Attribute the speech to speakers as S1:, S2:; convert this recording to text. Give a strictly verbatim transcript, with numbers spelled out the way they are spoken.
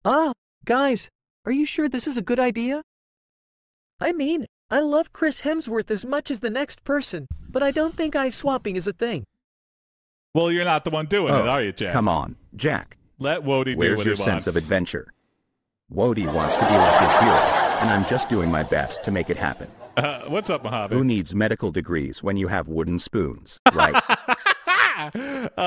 S1: Ah, guys, are you sure this is a good idea? I mean, I love Chris Hemsworth as much as the next person, but I don't think ice swapping is a thing.
S2: Well, you're not the one doing
S3: oh,
S2: it, are you, Jack?
S3: Come on, Jack.
S2: Let Wody do
S3: Where's
S2: what
S3: your
S2: he
S3: sense
S2: wants.
S3: of adventure? Wody wants to be like his hero, and I'm just doing my best to make it happen.
S2: Uh, what's up, Mojave?
S3: Who needs medical degrees when you have wooden spoons, right?